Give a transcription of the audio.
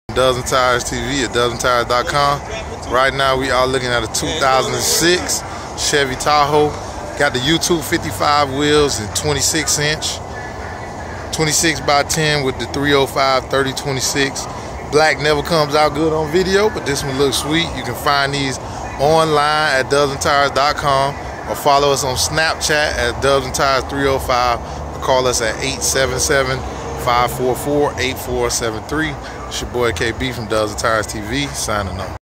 Dozen Tires TV at dozentires.com. Right now we are looking at a 2006 Chevy Tahoe. Got the YouTube 55 wheels and 26-inch, 26 by 10 with the 305 3026. Black never comes out good on video, but this one looks sweet. You can find these online at dozentires.com or follow us on Snapchat at dozentires305 or call us at 877-544-8473. It's your boy KB from Dozen Tires TV signing off.